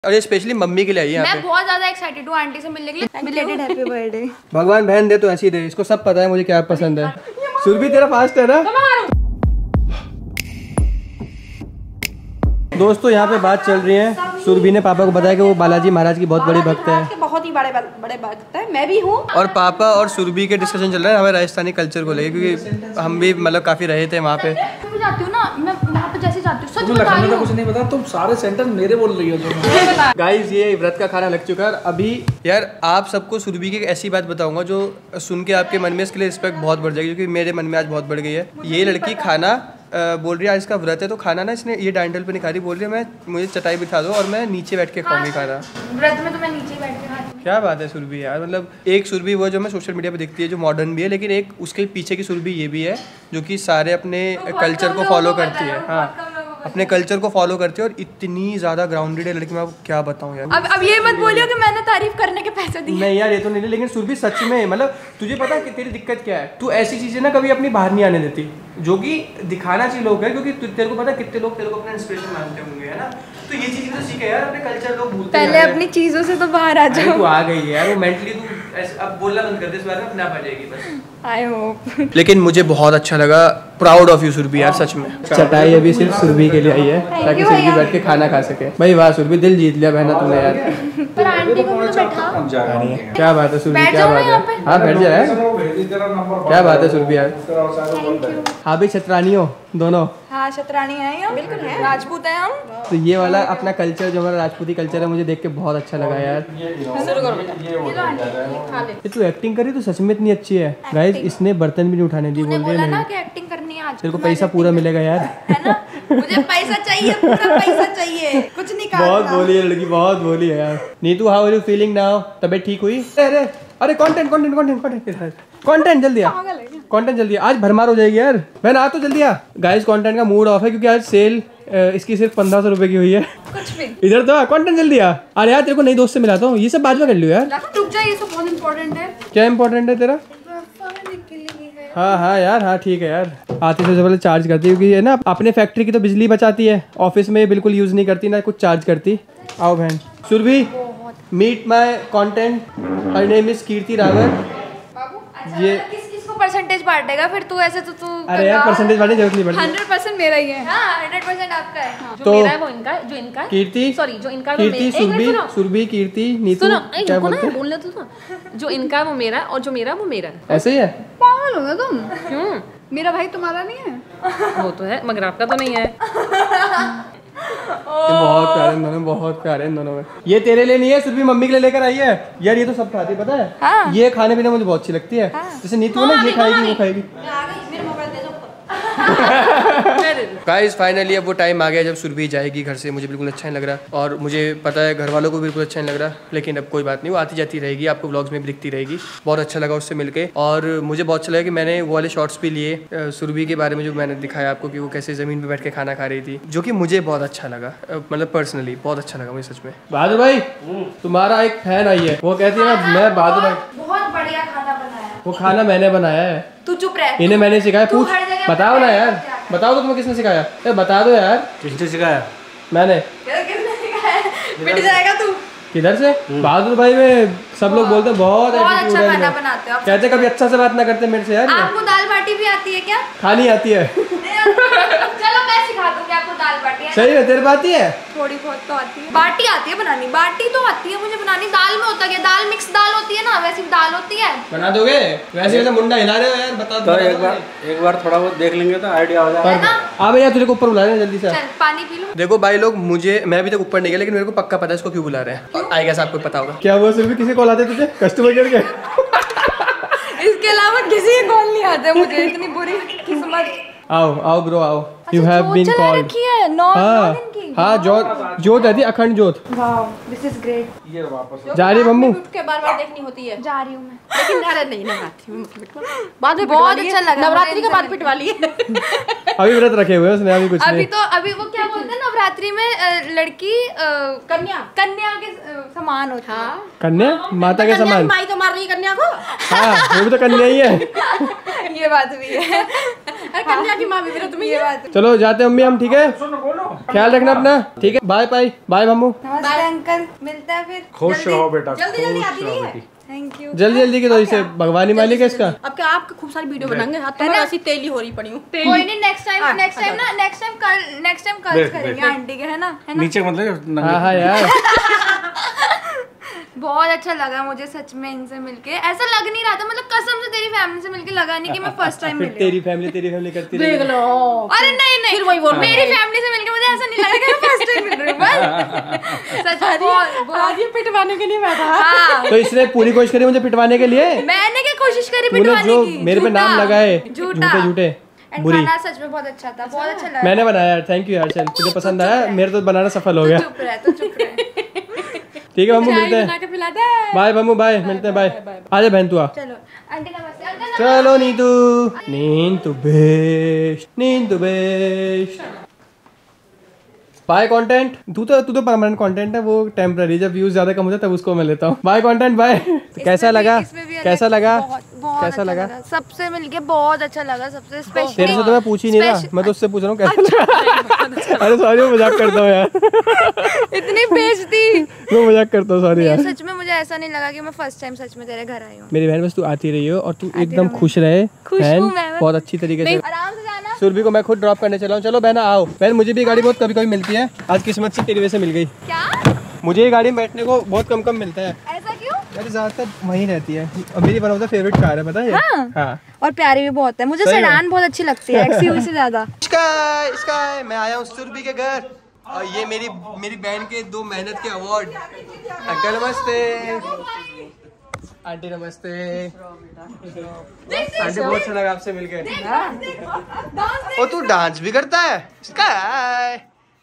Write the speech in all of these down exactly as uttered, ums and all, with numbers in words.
और ये specially mummy के लिए आई है। मैं बहुत ज्यादा एक्साइटेड हूँ आंटी से मिलने के लिए। Belated happy birthday. भगवान बहन दे तो ऐसी दे, इसको सब पता है मुझे क्या पसंद है। सुरभि तेरा फास्ट है ना दोस्तों, यहाँ पे बात चल रही है। सुरभि ने पापा को बताया कि वो बालाजी महाराज की बहुत बड़ी भक्त है, बहुत ही बड़े बड़े भक्त है, मैं भी हूँ। और पापा और सुरभि के डिस्कशन चल रहा है हमारे राजस्थानी कल्चर को लेकर, क्योंकि हम भी मतलब काफी रहे थे वहाँ पे। मैं जाती हूँ ना, मैं वहाँ पे जैसे जाती हूँ, सच तुम लखनऊ का कुछ नहीं पता, तुम सारे सेंटेंस मेरे बोल रही हो। गाइस ये व्रत का खाना लग चुका है अभी। यार आप सबको सुरभि की एक ऐसी बात बताऊंगा जो सुन के आपके मन में इसके लिए रिस्पेक्ट बहुत बढ़ जाएगी, क्योंकि मेरे मन में आज बहुत बढ़ गई है। ये लड़की खाना आ, बोल रही है आज इसका व्रत है, तो खाना ना इसने ये डाइनिंग टेबल पे नहीं खा रही, बोल रही है मैं मुझे चटाई बिठा दो और मैं नीचे बैठ के खाऊंगी खाना। व्रत में तो मैं नीचे बैठ के खाती हूँ। क्या बात है सुरभि यार, मतलब एक सुरभि वो जो मैं सोशल मीडिया पे दिखती है जो मॉडर्न भी है, लेकिन एक उसके पीछे की सुरभि ये भी है जो कि सारे अपने कल्चर को फॉलो करती है। हाँ, अपने कल्चर को फॉलो करती है और इतनी ज्यादा ग्राउंडेड है लड़की। मैं आपको क्या बताऊं यार। अब अब ये मत बोलियो कि मैंने तारीफ करने के पैसे दिए। नहीं यार ये तो नहीं, लेकिन सुरभि सच में मतलब तुझे पता है कि तेरी दिक्कत क्या है, तू ऐसी चीजें ना कभी अपनी बाहर नहीं आने देती, जो कि दिखाना चाहिए लोग है, क्योंकि तेरे को पता है कितने लोग तेरे को अपना इंस्पिरेशन मानते होंगे, है ना। तो ये चीजें तो सीखे यार, अपने कल्चर लोग भूलते पहले अपनी चीजों से तो बाहर आ जाओ। तू आ गई है यार, वो मेंटली तू ऐसे अब बोलना बंद कर दे, इस बारे में अपने आप आ जाएगी बस। I hope. लेकिन मुझे बहुत अच्छा लगा, प्राउड ऑफ यू सुरभि यार सच में। चटाई अभी सिर्फ सुरभि के लिए आई है ताकि सुरभि बैठ के खाना खा सके। भाई वाह सुरभि, दिल जीत लिया बहना तूने यार। पर आंटी को तो बैठा। क्या बात है सुरभि, क्या बात है। हाँ बैठ जाए, क्या बात है सुरभि यार। हाँ भाई छतरानियों दोनों। हाँ शतरानी है हम, बिल्कुल है, राजपूत है हम। तो ये वाला अपना कल्चर जो हमारा राजपूती कल्चर है मुझे देख के बहुत अच्छा लगा यार। ये तू एक्टिंग करी तो सच में इतनी अच्छी है। गाइस इसने बर्तन भी नहीं उठाने दी, बोल रही है ना कि एक्टिंग करनी है आज। तेरे को पैसा पूरा मिलेगा यार, है ना। मुझे पैसा चाहिए, पूरा पैसा चाहिए, कुछ नहीं काटना। बहुत बोली है लड़की, बहुत बोली है यार। Neetu how are you feeling now, तबीयत ठीक हुई? अरे अरे content content content content content जल्दी आ, कंटेंट जल्दी आ, आज भरमार हो जाएगी यार। बहन आ तो जल्दी आ। गाइस कंटेंट का मूड ऑफ है क्योंकि आज सेल इसकी सिर्फ पंद्रह सौ रुपए की हुई है। कुछ भी इधर तो कंटेंट जल्दी आ। अरे यार तेरे को नई दोस्त से मिलाता हूँ, ये सब बाद में कर लियो यार। रुक जा, ये सब बहुत इंपॉर्टेंट है। क्या इंपॉर्टेंट है तेरा? हाँ हाँ यार, हाँ ठीक है यार। आती से पहले चार्ज करती है क्योंकि ये ना अपने फैक्ट्री की तो बिजली बचाती है, ऑफिस में बिल्कुल यूज नहीं करती ना कुछ चार्ज करती। आओ बहन। Surabhi meet my content, her name is Kirti Rawat. ये किस किस को परसेंटेज बांटेगा फिर तू ऐसे तो तू। अरे यार परसेंटेज बांटने जरूरत नहीं पड़ती। हंड्रेड परसेंट मेरा ही है। हाँ हंड्रेड परसेंट आपका है। जो तो मेरा है वो इनका, जो इनका कीर्ति, सॉरी जो इनका कीर्ति सुरभि, सुरभि कीर्ति नीतू, क्या बोलते हैं? बोलने तो जो इनका वो मेरा और जो मेरा वो मेरा। ऐसे ही है? पागल हो गए तुम? क्यों? मेरा भाई तुम्हारा नहीं है? वो तो है मगर आपका तो नहीं है। बहुत प्यारे इन दोनों, बहुत प्यारे इन दोनों में। ये तेरे लिए नहीं है, सुरभि मम्मी के लिए लेकर आई है यार। ये तो सब खाती है पता है। हाँ। ये खाने पीने मुझे बहुत अच्छी लगती है। हाँ। जैसे नीतू ना ये खाएगी वो खाएगी। गाइस फाइनली अब वो टाइम आ गया जब सुरभि जाएगी घर से। मुझे बिल्कुल अच्छा नहीं लग रहा और मुझे पता है घर वालों को बिल्कुल अच्छा नहीं लग रहा, लेकिन अब कोई बात नहीं, वो आती जाती रहेगी, आपको व्लॉग्स में भी दिखती रहेगी। बहुत अच्छा लगा उससे मिलके और मुझे बहुत अच्छा लगा कि मैंने वो वाले शॉर्ट्स भी लिए सुरभि के बारे में जो मैंने दिखाया आपको कि वो कैसे ज़मीन पर बैठ के खाना खा रही थी, जो कि मुझे बहुत अच्छा लगा, मतलब पर्सनली बहुत अच्छा लगा मुझे सच में। बहादुर भाई तुम्हारा एक फैन आई है, वो कहती है ना मैं बहादुर भाई बहुत बढ़िया खाना बनाया। वो खाना मैंने बनाया है। तू चुप रह, इन्हें मैंने सिखाया। पूछ बताओ ना यार, बताओ तो तुम्हें किसने सिखाया? ए, बता दो यार। किसने सिखाया? मैंने। किसने सिखाया? मिट जाएगा तू। किधर से? बहादुर भाई में सब लोग बोलते हैं बहुत अच्छा खाना बनाते हो। कहते कभी अच्छा से बात ना करते मेरे से यार। आपको दाल बाटी भी आती है क्या? खानी आती है। चलो मैं सिखा दूंगी आपको दाल बाटी। सही है, तेरे बाती है? थोड़ी बहुत तो आती है। बाटी आती है बनानी, बाटी तो आती है मुझे बनानी। दाल में होता क्या, दाल मिक्स दाल होती है ना, वैसी दाल होती है। बना दोगे? वैसे वैसे मुंडा हिला रहे हो यार, बता दो। तो एक बार एक बार थोड़ा बहुत देख लेंगे तो आइडिया हो जाएगा। आ भैया तुझे को ऊपर बुला रहे हैं जल्दी से। चल पानी पी लो। देखो भाई लोग, मुझे मैं अभी तक ऊपर नहीं गया लेकिन मेरे को पक्का पता है इसको क्यों बुला रहे हैं। आई गेस आपको पता होगा। क्या हुआ सिर्फ किसी कॉल आते तुझे कस्टमर केयर के? इसके अलावा किसी कॉल नहीं आते मुझे, इतनी बुरी किस्मत। आओ आओ ब्रो आओ, यू हैव बीन कॉल्ड। हाँ हाँ जोत जोत है थी, अखंड जोत। Wow this is great. ये वापस जा रही मम्मू के बार बार देखनी होती है। जा रही हूँ मैं, लेकिन अरे नहीं नवरात्रि में बाद में बहुत अच्छा लगा। नवरात्रि के बाद पिटवा ली है। अभी व्रत रखे हुए उसने, अभी कुछ अभी नहीं। तो अभी वो क्या बोलते हैं नवरात्रि में लड़की कन्या कन्या के समान होती है। कन्या माता के समान। माई तो मार रही है कन्या को। हाँ वो भी तो कन्या ही है। ये बात भी है। कन्या की माँ भी मेरा तुम्हें ये बात। चलो जाते हैं मम्मी हम, ठीक है, ख्याल रखना अपना, ठीक है, बाय बाय बाय मम्मू। नमस्ते अंकल, मिलता है फिर। खुश रहो बेटा, जल्दी जल्दी आती नहीं है। Thank you. जल्दी जल्दी की तो इसे भगवानी मालिक है इसका। अब क्या आपके खूब सारी वीडियो बनाएंगे, हाथ तो ऐसी तेली हो रही पड़ी हूँ। कोई नहीं, नेक्स्ट टाइम नेक्स्ट टाइम ना नेक्स्ट टाइम कल नेक्स्ट टाइम कल करेंगे आंटी के, है ना, है ना। नीचे मतलब हाँ हाँ यार बहुत अच्छा लगा मुझे सच में इनसे मिलके, ऐसा लग नहीं रहा था, मतलब कसम से तेरी फैमिली से मिलके लगा नहीं कि मैं फर्स्ट टाइम मिली। तेरी फैमिली तेरी फैमिली करती रही। देख लो। अरे नहीं नहीं, फिर वही बोल मेरी फैमिली से मिलके मुझे ऐसा नहीं लगा कि मैं फर्स्ट टाइम मिल रही हूँ। सच में बहुत बहुत ये पिटवाने के लिए बैठा। हाँ, तो इसने पूरी कोशिश करी मुझे पिटवाने के लिए। मैंने क्या कोशिश करी तूने पिटवाने जो की? मेरे पे नाम झूठा, लगाए झूठा झूठे झूठे And बुरी। खाना सच में बहुत अच्छा था, बहुत अच्छा लगा। मैंने बनाया यार, थैंक यू यार, चल तुझे पसंद आया, मेरे तो बनाना सफल हो गया। चुप रह, तो चुप रह। ठीक है मम्मू, मिलते बना हैं, के पिलाता है। बाय मम्मू, बाय, मिलते हैं, बाय। आजा बहन तू आ। चलो आंटी नमस्ते। अंकल चलो नीतू, नींद बेस्ट, नींद बेस्ट। बाय कंटेंट, तू तो तू तो परमानेंट कंटेंट है, वो टेम्पररी, जब व्यूज ज्यादा कम होता है तब उसको मैं लेता हूँ। Bye content, bye. कैसा लगा, कैसा लगा, कैसा लगा? सबसे मिलके बहुत अच्छा लगा, सबसे स्पेशल। तेरे से तो मैं पूछ ही नहीं रहा, मैं तो उससे पूछ रहा हूँ कैसा लगा। अरे सॉरी, मैं मजाक करता हूँ यार, इतनी बेइज्जती। मैं मजाक करता हूँ, सॉरी यार। सच में मुझे ऐसा नहीं लगा कि मैं फर्स्ट टाइम सच में तेरे घर आई हूँ। मेरी बहन, बस तू आती रही हो और तू एकदम खुश रहे, खुश बहन, हूँ मैं। बहुत अच्छी तरीके से। आराम से जाना। सुरभि को मैं खुद ड्रॉप करने चला हूँ। चलो बहना आओ। बहन मुझे भी गाड़ी बहुत कभी कभी मिलती है, आज किस्मत से तेरी वजह से मिल गई। क्या? मुझे ये गाड़ी में बैठने को बहुत कम कम मिलता है। ऐसा क्यों? अरे ज्यादातर वहीं रहती है, और मेरी one of the favourite car है, पता है? हाँ? हाँ। और प्यारी भी बहुत है, मुझे सही में? सेडान बहुत अच्छी लगती है एक्सयूवी से ज्यादा। स्काई स्काई, मैं आया हूँ सुरभि के घर, और ये मेरी मेरी बहन के दो मेहनत के अवार्ड। अंकल नमस्ते, आंटी नमस्ते। आंटी बहुत अच्छा लगा आपसे मिलके। ओ तू डांस भी करता है? स्काई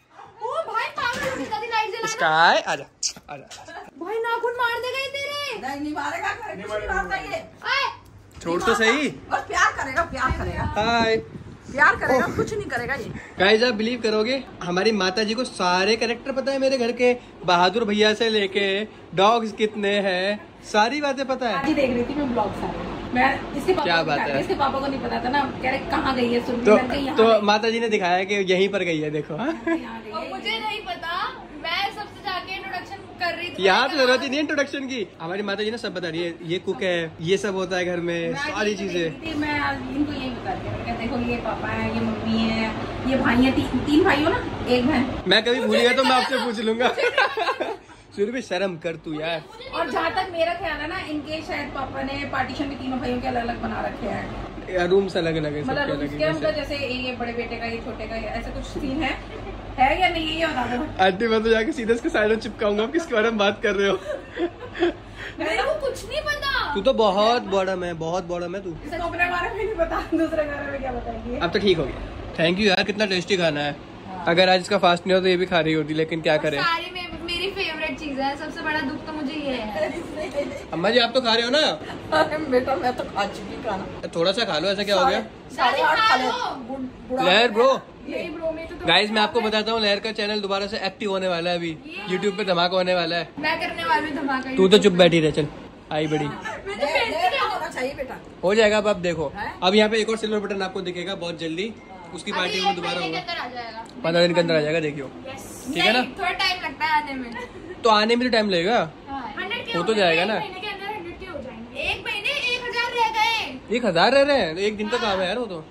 स्काई, आजा आजा। भाई नाखून मार देगा ये तेरे। नहीं नहीं मारेगा, कुछ नहीं मारता ये। छोड़ तो सही। बस प्यार करेगा, प्यार करेगा, हाय, प्यार करेगा, कुछ नहीं करेगा ये। गाइस आप बिलीव करोगे, हमारी माता जी को सारे कैरेक्टर पता है मेरे घर के, बहादुर भैया से लेके डॉग्स कितने हैं, सारी बातें पता है। आज ही देख रही थी मैं ब्लॉग सारे, मैं इसके पापा क्या को बात दिखाया, है? इसके पापा को नहीं पता था ना, कह रहे कहाँ गई है सुरभि, तो मैं कही यहाँ तो गई, माता जी ने दिखाया कि यहीं पर गई है, देखो। हाँ? यहाँ गई है। मुझे नहीं पता, मैं सबसे जाके इंट्रोडक्शन कर रही थी। यहाँ तो जरूरत ही नहीं इंट्रोडक्शन की, हमारी माता जी ने सब बता रही है, ये कुक है, ये सब होता है घर में, मैं सारी यही तो चीजें। देखी थी, मैं आज इनको यही बता रही थी, देखो ये पापा है, ये मम्मी है, ये भाई है, ती, तीन भाई हो ना, एक बहन। मैं कभी भूल गया तो मैं आपसे पूछ लूंगा। सुरभि शर्म कर तू यार। और जहाँ तक मेरा ख्याल है ना, इनके शायद पापा ने पार्टीशन भी तीनों भाइयों के अलग अलग बना रखे हैं, रूम्स अलग अलग है, सबके मतलब अलग उसके है। मतलब जैसे ये बड़े बेटे का, ये छोटे का, ऐसा कुछ सीन है है या नहीं, ये बता दो। आंटी मैं तो जाके सीधे इसके साइड में चिपकाऊंगा, किसके बारे में बात कर रहे हो? मेरे को कुछ नहीं पता। तू तो बहुत बड़ा मैं, बहुत बड़ा मैं तू। इसको अपने बारे में नहीं पता, दूसरे बारे में क्या बताएंगे। अब तो ठीक हो गया, थैंक यू यार, कितना टेस्टी खाना है। अगर आज इसका फास्ट नहीं हो तो ये भी खा रही होती, लेकिन क्या करें। सारी में मेरी फेवरेट चीज है, सबसे बड़ा दुख तो मुझे ये है। अम्मा जी आप तो खा रहे हो ना? अरे बेटा मैं तो खा चुकी खाना, थोड़ा सा खा लो, ऐसा क्या हो गया? साढ़े आठ खा ले। लहर ब्रो, यही ब्रो में तो गाइस मैं आपको बताता हूँ, लहर का चैनल दोबारा से एक्टिव होने वाला है, अभी यूट्यूब पे धमाका होने वाला है। मैं करने वाली हूँ धमाका। तू तो चुप बैठी रहे, चल आई बड़ी होना चाहिए बेटा। हो जाएगा। अब आप देखो, अब यहाँ पे एक और सिल्वर बटन आपको दिखेगा बहुत जल्दी, उसकी पार्टी में दोबारा होगा, आ जाएगा, पंद्रह दिन के अंदर आ जाएगा, देखियो। ठीक है ना? थोड़ा टाइम लगता है आने में। तो आने में तो टाइम लगेगा, हो तो जाएगा ना। एक महीने एक हजार रह गए। एक हजार रह रहे हैं तो एक दिन का काम है यार, वो तो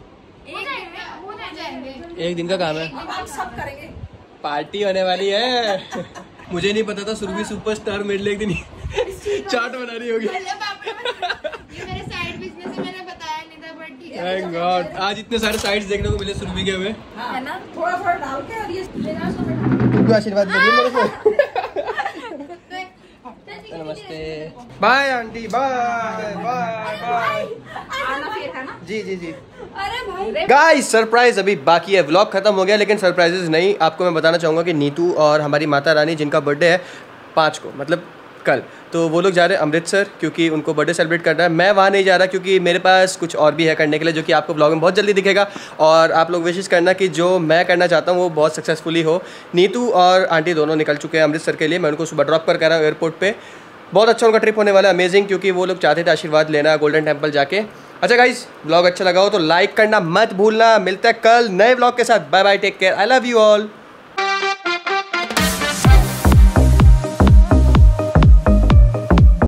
एक दिन का काम है। हम सब करेंगे, पार्टी होने वाली है। मुझे नहीं पता था सुरभि सुपरस्टार मेरे लिए एक दिन चाट बना रही होगी। ये मेरे साइड बिजनेस है, मैंने बताया नहीं था, बट ठीक है। थैंक गॉड, आज इतने सारे साइड्स देखने को मिले सुरभि के हुए। है ना? थोड़ा थोड़ा डाल के, और ये तू आशीर्वाद दे मेरे को। नमस्ते, bye aunty, bye bye bye. आना फिर, है ना? जी जी जी। अरे भाई गाइस सरप्राइज अभी बाकी है, व्लॉग खत्म हो गया, लेकिन सरप्राइजेस नहीं। आपको मैं बताना चाहूँगा कि नीतू और हमारी माता रानी, जिनका बर्थडे है पाँच को, मतलब कल, तो वो लोग जा रहे हैं अमृतसर, क्योंकि उनको बर्थडे सेलिब्रेट करना है। मैं वहाँ नहीं जा रहा, क्योंकि मेरे पास कुछ और भी है करने के लिए, जो कि आपको व्लॉग में बहुत जल्दी दिखेगा। और आप लोग विशेष करना कि जो मैं करना चाहता हूँ वो बहुत सक्सेसफुली हो। नीतू और आंटी दोनों निकल चुके हैं अमृतसर के लिए, मैं उनको सुबह ड्रॉप कर कर रहा हूँ एयरपोर्ट पर। बहुत अच्छा उनका ट्रिप होने वाला है, अमेजिंग, क्योंकि वो लोग चाहते थे आशीर्वाद लेना गोल्डन टेम्पल जाके। अच्छा गाइस, ब्लॉग अच्छा लगा हो तो लाइक करना मत भूलना। मिलता है कल नए ब्लॉग के साथ। Bye bye, take care, I love you all.